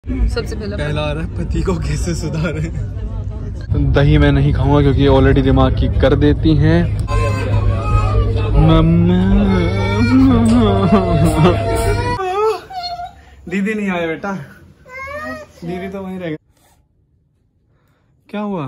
सबसे पहला आ रहा है पति को कैसे सुधारें। दही मैं नहीं खाऊंगा क्योंकि ऑलरेडी दिमाग की कर देती हैं। दीदी नहीं आया बेटा, दीदी तो वहीं रह गई। क्या हुआ?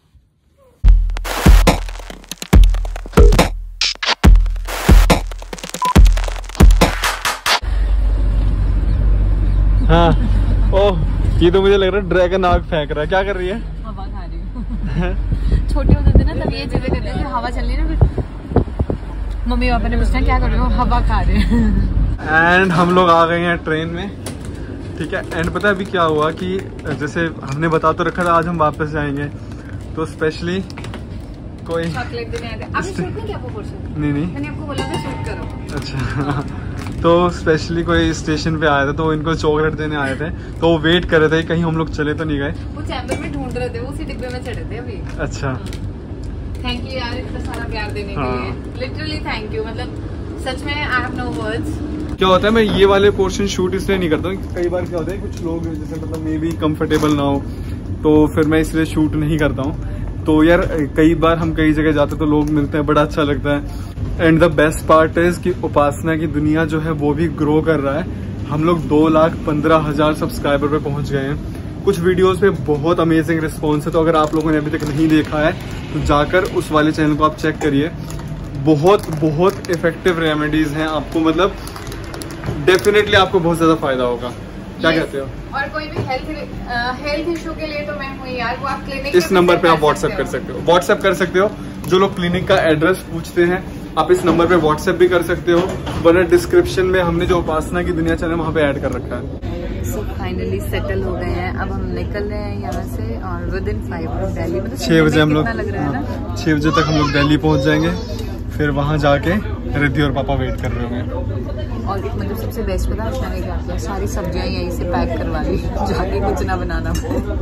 हाँ, ओह ये तो मुझे लग रहा है ड्रैगन आग फेंक रहा है। क्या कर रही है? हवा खा रही हूँ। छोटे होते थे ना तब ये चीजें करते थे, हवा चल रही है ना, मम्मी पापा ने पूछना क्या कर रहे हो, हवा खा रहे हैं। एंड हम लोग आ गए हैं ट्रेन में, ठीक है। एंड पता है अभी क्या हुआ कि जैसे हमने बता तो रखा था आज हम वापस जाएंगे, तो स्पेशली कोई चॉकलेट देने आए थे। आपने शूट नहीं किया वो पोर्शन? नहीं मैंने आपको बोला था शूट करो। अच्छा तो स्पेशली कोई स्टेशन पे आया था तो इनको चॉकलेट देने आए थे, तो वो वेट कर रहे थे कहीं हम लोग चले तो नहीं गए। वो चैम्बर में ढूंढ रहे थे, वो उसी डिब्बे में चढ़े थे अभी। अच्छा थैंक यू यार इतना सारा प्यार देने के लिए, लिटरली थैंक यू। मतलब सच में आई हैव नो वर्ड्स। क्या होता है मैं ये वाले पोर्शन शूट इसलिए नहीं करता हूँ, कई बार क्या होता है कुछ लोग जैसे मतलब मे बी कंफर्टेबल ना हो तो फिर मैं इसलिए शूट नहीं करता हूँ। तो यार कई बार हम कई जगह जाते तो लोग मिलते हैं, बड़ा अच्छा लगता है। And the best part is कि उपासना की दुनिया जो है वो भी ग्रो कर रहा है। हम लोग 2,15,000 सब्सक्राइबर पे पहुंच गए हैं। कुछ वीडियोस पे बहुत अमेजिंग रिस्पॉन्स है, तो अगर आप लोगों ने अभी तक नहीं देखा है तो जाकर उस वाले चैनल को आप चेक करिए। बहुत बहुत इफेक्टिव रेमेडीज हैं, आपको मतलब डेफिनेटली आपको बहुत ज्यादा फायदा होगा। क्या कहते हो? और कोई भी हेल्थ इशू के लिए तो मैं हूँ यार, वो आप क्लिनिक इस नंबर पे आप व्हाट्सएप कर सकते हो, व्हाट्सएप कर सकते हो। जो लोग क्लिनिक का एड्रेस पूछते हैं आप इस नंबर पे व्हाट्सएप भी कर सकते हो, वरना डिस्क्रिप्शन में हमने जो उपासना की दुनिया चैनल वहाँ पे ऐड कर रखा है। सो फाइनली सेटल हो गए हैं, अब हम निकल रहे हैं यहाँ से और विद इन 5 दिल्ली, मतलब 6 बजे हम लोग 6 बजे तक हम लोग दिल्ली पहुँच जाएंगे। फिर वहाँ जाके रिद्धि और पापा वेट कर रहे होंगे। और मतलब सबसे बेस्ट पता है मैंने क्या किया, सारी सब्जियां यहीं से पैक करवा ली, जाके कुछ ना बनाना।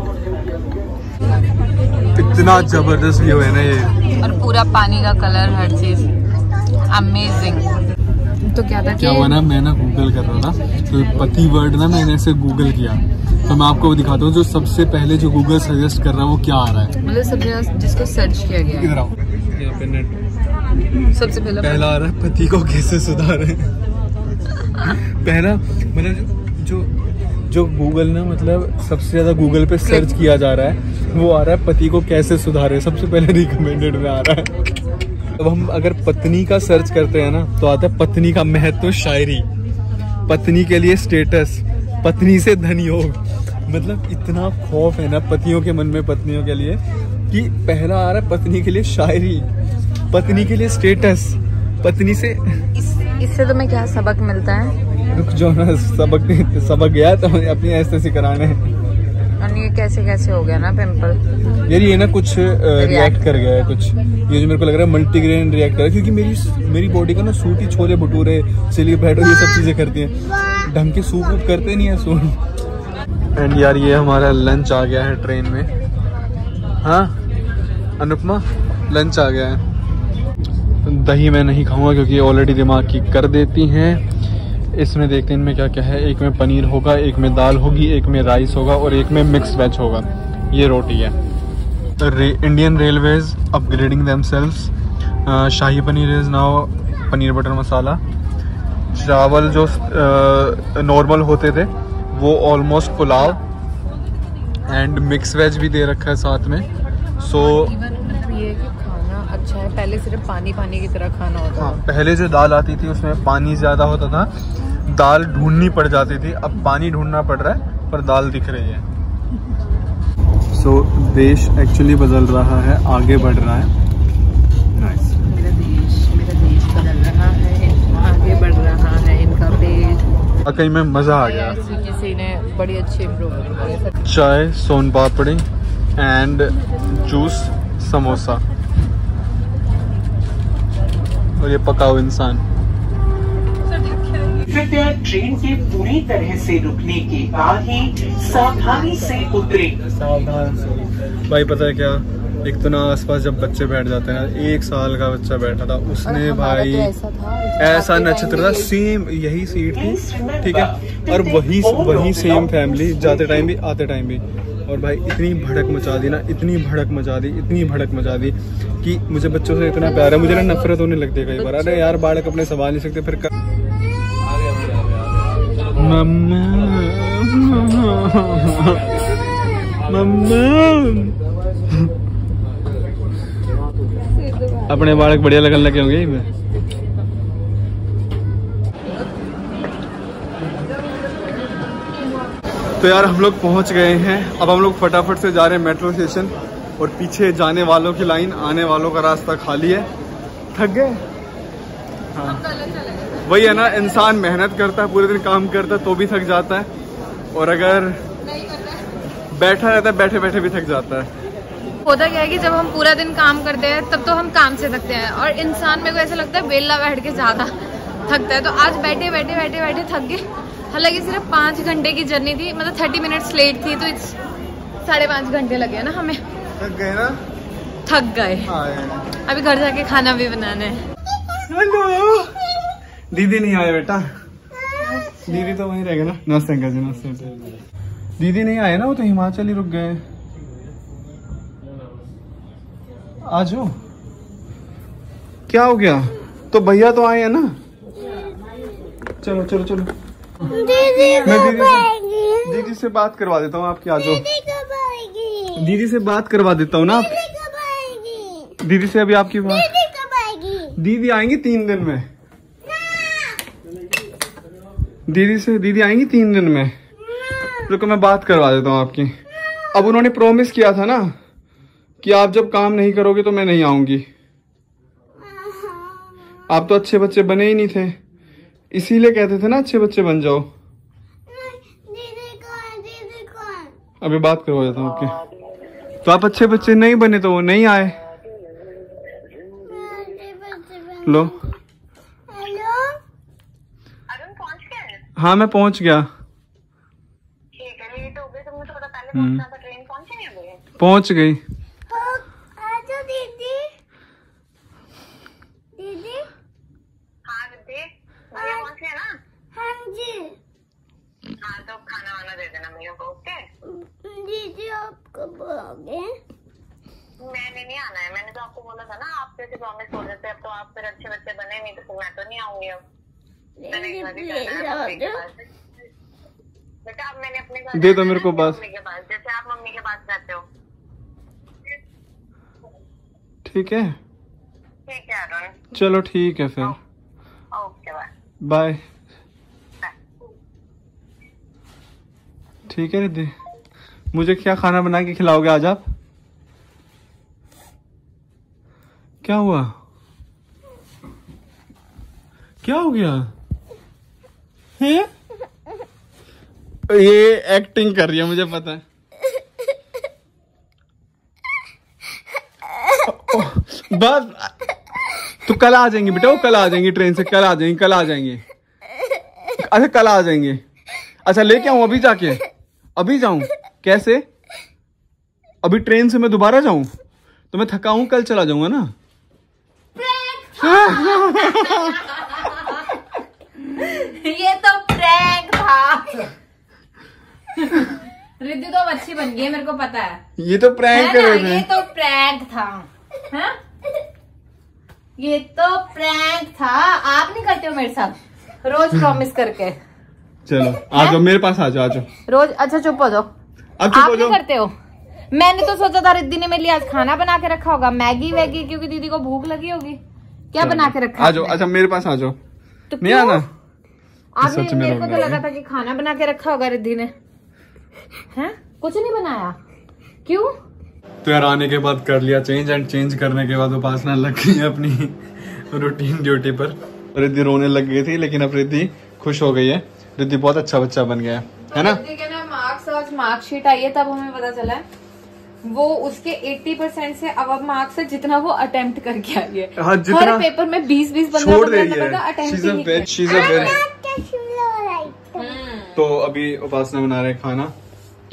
इतना जबरदस्त व्यू है ना ये, और पूरा पानी का कलर, हर चीज अमेजिंग। तो क्या था क्या हुआ ना, मैं ना गूगल कर रहा था तो पति वर्ड ना मैंने ऐसे गूगल किया, तो मैं आपको दिखाता हूँ जो सबसे पहले जो गूगल सजेस्ट कर रहा है वो क्या आ रहा है। मतलब सबसे जिसको सर्च किया गया, इधर आओ, यहाँ पे नेट सबसे पहला आ रहा है पति को कैसे सुधारें। पहला मतलब जो गूगल ना मतलब सबसे ज्यादा गूगल पे सर्च किया जा रहा है वो आ रहा है पति को कैसे सुधारे, सबसे पहले रिकमेंडेड में आ रहा है। अब हम अगर पत्नी का सर्च करते हैं ना तो आता है पत्नी का महत्व, शायरी, पत्नी के लिए स्टेटस, पत्नी से धन योग। मतलब इतना खौफ है ना पतियों के मन में पत्नियों के लिए कि पहला आ रहा है पत्नी के लिए शायरी, पत्नी के लिए स्टेटस, पत्नी से। इससे तुम्हें क्या सबक मिलता है? रुक जाओ ना, सबक गया तो अपनी ऐसे कराने। और ये कैसे हो गया ना पिंपल यार, ये ना कुछ रिएक्ट कर गया है कुछ, ये जो मेरे को लग रहा है मल्टीग्रेन रिएक्ट कर रहा है, क्योंकि मेरी बॉडी का ना सूट ही छोले भटूरे, चिली बैठो, ये सब चीजें करती हैं, ढंग के सूप वूप करते नहीं है सूट। एंड यार ये हमारा लंच आ गया है ट्रेन में। हाँ अनुपमा, लंच आ गया है। दही मैं नहीं खाऊंगा क्योंकि ऑलरेडी दिमाग की कर देती हैं। इसमें देखते हैं इनमें क्या क्या है, एक में पनीर होगा, एक में दाल होगी, एक में राइस होगा और एक में मिक्स वेज होगा। ये रोटी है। Indian Railways upgrading themselves, shahi paneer is now paneer butter masala. चावल जो नॉर्मल होते थे वो almost pulao, and mix veg भी दे रखा है साथ में। सो ये खाना अच्छा है, पहले सिर्फ पानी की तरह खाना होता हाँ, पहले जो दाल आती थी उसमें पानी ज्यादा होता था, दाल ढूंढनी पड़ जाती थी, अब पानी ढूंढना पड़ रहा है पर दाल दिख रही है। सो देश एक्चुअली बदल रहा है, आगे बढ़ रहा है। नाइस। मेरा देश बदल रहा है, आगे बढ़ रहा है इनका पेज। कहीं में मजा आ गया। किसी ने बड़ी अच्छी इम्प्रूवमेंट की। चाय, सोन पापड़ी एंड जूस, समोसा और ये पकाओ इंसान। कृपया ट्रेन के पूरी तरह से रुकने के बाद ही सावधानी से उतरे। सावधान से भाई, पता है क्या, एक तो ना आसपास जब बच्चे बैठ जाते हैं ना, 1 साल का बच्चा बैठा था उसने भाई ऐसा नक्षत्र था, सेम यही सीट थी, ठीक है, और वही सेम फैमिली, जाते टाइम भी आते टाइम भी। और भाई इतनी भड़क मचा दी ना, इतनी भड़क मचा दी कि मुझे बच्चों से इतना प्यार है, मुझे ना नफरत होने लगती है कई बार। अरे यार बालक अपने संभाल नहीं सकते, फिर अपने बालक बढ़िया लगन लगे होंगे में। तो यार हम लोग पहुंच गए हैं, अब हम लोग फटाफट से जा रहे हैं मेट्रो स्टेशन, और पीछे जाने वालों की लाइन, आने वालों का रास्ता खाली है। थक गए? हाँ वही है ना, इंसान मेहनत करता है, पूरे दिन काम करता है तो भी थक जाता है, और अगर बैठा रहता है बैठे बैठे भी थक जाता है। होता क्या है कि जब हम पूरा दिन काम करते हैं तब तो हम काम से थकते हैं, और इंसान मेरे को ऐसा लगता है बेला बैठ के ज्यादा थकता है। तो आज बैठे बैठे थक गए। हालांकि सिर्फ 5 घंटे की जर्नी थी, मतलब 30 मिनट्स लेट थी, तो 5.5 घंटे लगे ना हमें। थक गए ना? थक गए। अभी घर जाके खाना भी बनाना है। हेलो, दीदी नहीं आए बेटा? दीदी तो वहीं रहेगा ना। नमस्ते अंकल जी, नमस्ते। दीदी नहीं आए ना, वो तो हिमाचल ही रुक गए। आ जाओ। क्या हो गया? तो भैया तो आए हैं ना। चलो चलो चलो, मैं दीदी से बात करवा देता हूँ आपकी। आ जाओ, दीदी से बात करवा देता हूँ ना आप। दीदी से अभी आपकी बात, दीदी आएंगी 3 दिन में। दीदी आएंगी 3 दिन में। रुको मैं बात करवा देता हूँ आपकी। अब उन्होंने प्रॉमिस किया था ना कि आप जब काम नहीं करोगे तो मैं नहीं आऊंगी। आप तो अच्छे बच्चे बने ही नहीं थे, इसीलिए कहते थे ना अच्छे बच्चे बन जाओ। अभी बात करवा देता हूँ आपकी। तो आप अच्छे बच्चे नहीं बने तो वो नहीं आए। लो, हाँ मैं पहुंच गया। ठीक है, लेट हो गई, तुमने थोड़ा पहले पहुंचना था, ट्रेन पहुंची नहीं अभी? पहुंच गई। आजा दीदी। दीदी? हाँ दीदी, भैया पहुंच गए ना? हाँ जी। हाँ तो खाना वाना दे देना भैया को, ओके? दीदी आप कब आओगे? मैंने नहीं आना है, मैंने तो आपको बोला था ना, आप जैसे प्रॉमिस हो जाते, अब तो आप फिर अच्छे बच्चे बने नहीं, तो मैं तो नहीं आऊंगी अब। बेटा अब मैंने अपने घर दे दो मेरे को बस। मम्मी के पास, जैसे आप मम्मी के पास रहते हो। ठीक है अरुण, चलो ठीक है फिर। Okay bye. ठीक है रिद्धि, मुझे क्या खाना बना के खिलाओगे आज आप? क्या हुआ? क्या हो गया है? ये एक्टिंग कर रही है, मुझे पता है। बस तो कल आ जाएंगी बेटा, वो कल आ जाएंगी ट्रेन से, कल आ जाएंगी। अच्छा कल आ जाएंगे। अच्छा लेके आऊं अभी जाके? अभी जाऊं कैसे? अभी ट्रेन से मैं दोबारा जाऊं तो मैं थका हूं, कल चला जाऊंगा ना। ये तो प्रैंक था। रिद्धि तो अच्छी बन गई है, मेरे को पता है। ये तो प्रैंक कर रहे थे। ये तो प्रैंक था। हाँ? ये तो प्रैंक था। आप नहीं करते हो मेरे साथ रोज प्रॉमिस करके? चलो आ जाओ मेरे पास, आ जाओ रोज। अच्छा चुप हो जाओ, आप नहीं करते हो। मैंने तो सोचा था रिद्धि ने मेरे लिए आज खाना बना के रखा होगा, मैगी वैगी, क्योंकि दीदी को भूख लगी होगी। क्या बना के रखा? आ जाओ। अच्छा मेरे पास आ जाओ। तो नहीं आना? आपने, मेरे को तो लगा था कि खाना बना के रखा होगा रिद्धि ने। हैं? कुछ नहीं बनाया? क्यों? तो यार आने के बाद कर लिया चेंज, एंड चेंज करने के बाद उपासना लग गई है अपनी रूटीन ड्यूटी पर। रिद्धि रोने लग गई थी, लेकिन अब रिद्धि खुश हो गई है। रिद्धि बहुत अच्छा बच्चा बन गया है ना? रिद्धि के ना मार्कशीट आई है, तब हमें पता चला है वो उसके 80% से अब मार्क्स है जितना वो अटेम्प्ट करके आई है। हाँ, हर पेपर में 20-15 नंबर का अटेम्प्ट। तो अभी उपासना बना रहे खाना।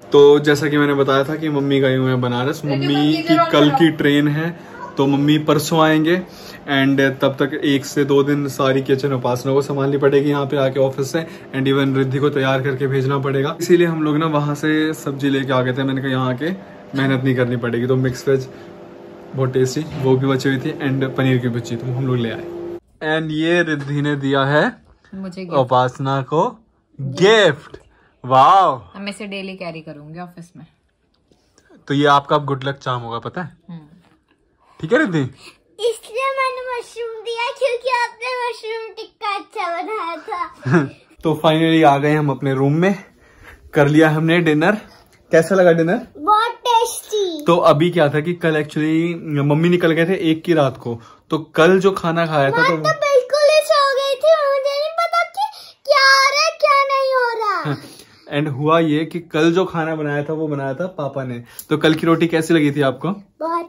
तो जैसा कि मैंने बताया था कि मम्मी गए हुए हैं बनारस, मम्मी की कल की ट्रेन है, तो मम्मी परसों आएंगे। एंड तब तक 1 से 2 दिन सारी किचन उपासना को संभालनी पड़ेगी यहाँ पे आके ऑफिस से, एंड इवन रिद्धि को तैयार करके भेजना पड़ेगा। इसीलिए हम लोग ना वहां से सब्जी लेके आ गए थे। मैंने कहा यहाँ आके मेहनत नहीं करनी पड़ेगी, तो मिक्स वेज बहुत टेस्टी वो भी बची हुई थी, एंड पनीर की भुर्जी तो हम लोग ले आए। एंड ये रिद्धि ने दिया है मुझे उपासना को गिफ्ट। वाह, मैं इसे डेली कैरी करूंगी ऑफिस में। तो ये आपका गुड लक चार्म होगा, पता है? ठीक है रिद्धि? इसलिए मैंने मशरूम दिया क्योंकि आपने मशरूम टिक्का अच्छा बनाया था। तो फाइनली आ गए हम अपने रूम में, कर लिया हमने डिनर। कैसा लगा डिनर? बहुत टेस्टी। तो अभी क्या था कि कल एक्चुअली मम्मी निकल गए थे 1 की रात को, तो कल जो खाना खाया था तो बिल्कुल ही सो गई थी, मुझे नहीं पता कि क्या आ रहा है क्या नहीं हो रहा। एंड हुआ ये कि कल जो खाना बनाया था वो बनाया था पापा ने। तो कल की रोटी कैसी लगी थी आपको? बहुत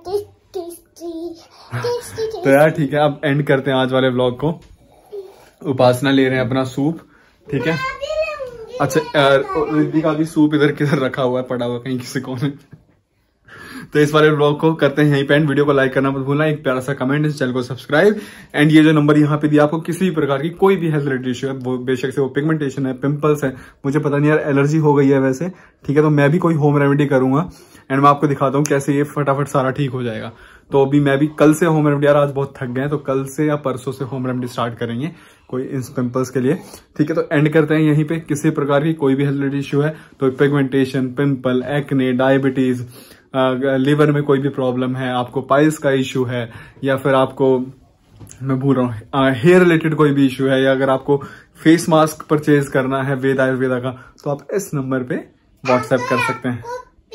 टेस्टी। तो यार ठीक है, अब एंड करते हैं आज वाले व्लॉग को। उपासना ले रहे हैं अपना सूप, ठीक है? अच्छा, रिद्धि का भी सूप इधर किधर रखा हुआ है, पड़ा हुआ कहीं किसी कोने। तो इस वाले व्लॉग को करते हैं यहीं पे एंड। वीडियो को लाइक करना मत भूलना, एक प्यारा सा कमेंट, इस चैनल को सब्सक्राइब। एंड ये जो नंबर यहाँ पे दिया, आपको किसी भी प्रकार की कोई भी हेल्थ रिलेटेड इश्यू है, वो बेशक से वो पिगमेंटेशन है, पिंपल्स है, मुझे पता नहीं यार एलर्जी हो गई है वैसे, ठीक है? तो मैं भी कोई होम रेमेडी करूंगा एंड मैं आपको दिखाता हूँ कैसे ये फटाफट सारा ठीक हो जाएगा। तो अभी मैं भी कल से होम रेमेडी, यार आज बहुत थक गए हैं, तो कल से या परसों से होम रेमेडी स्टार्ट करेंगे कोई इन पिंपल्स के लिए, ठीक है? तो एंड करते हैं यहीं पे। किसी प्रकार की कोई भी हेल्थ रिलेटेड इश्यू है तो pigmentation, pimple, acne, diabetes, liver में कोई भी प्रॉब्लम है, आपको पाइल्स का इश्यू है, या फिर आपको, मैं भूल रहा हूँ, हेयर रिलेटेड कोई भी इश्यू है, या अगर आपको फेस मास्क परचेज करना है वेद आयुर्वेदा का, तो आप इस नंबर पे व्हाट्सएप कर सकते हैं।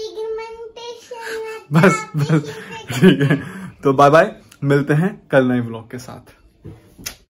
बस ठीक है, तो बाय बाय, मिलते हैं कल नए व्लॉग के साथ।